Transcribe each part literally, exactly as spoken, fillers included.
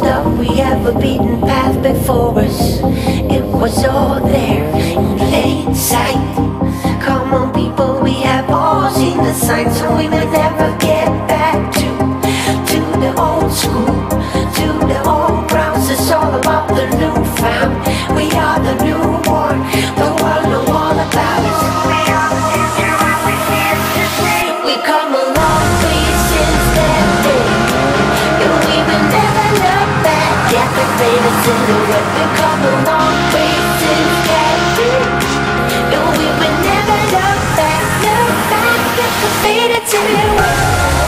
stuff we have a beaten path before us. It was all there in plain sight. Come on people, we have all seen the signs, so we may never get back to To the old school, to the old grounds. It's all about the new found. We are the newborn, the world know all about us. We are the future and we here to stay. We come a long way since that day, and we will never look back at the famous silhouette. We come a long way since that day, and we will never look back, look back at the faded silhouette.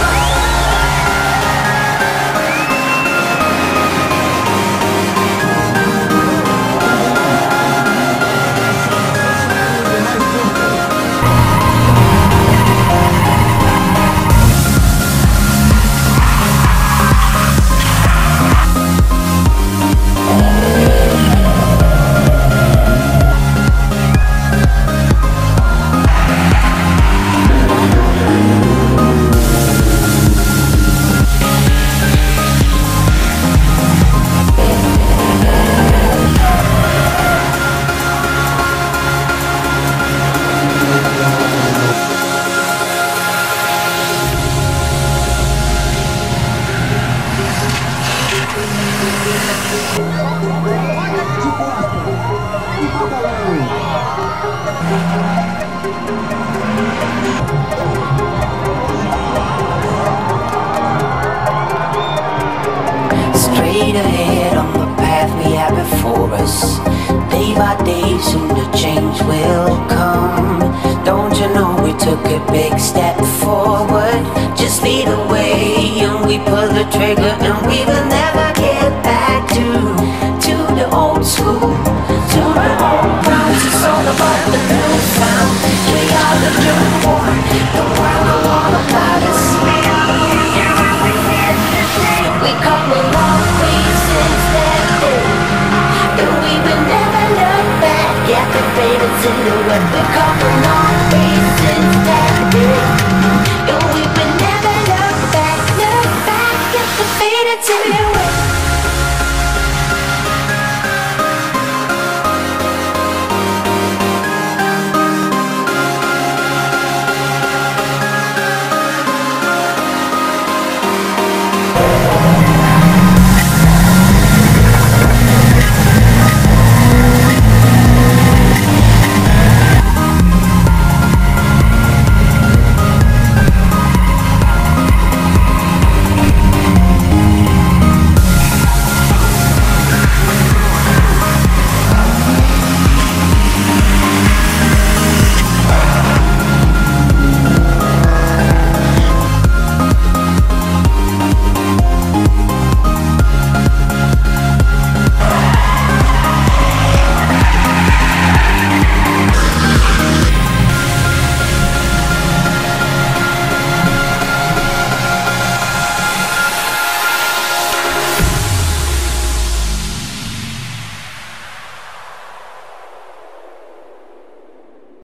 Straight ahead on the path we have before us. Day by day soon the change will come. Don't you know we took a big step forward? Just lead the way and we pull the trigger, and we will never get back to To the old school, to the old grounds. It's all about the new found. We are the newborn, the world know all about us. We are the future and we here to stay. We come a long way since that day, and we will never look back at the faded silhouette. We come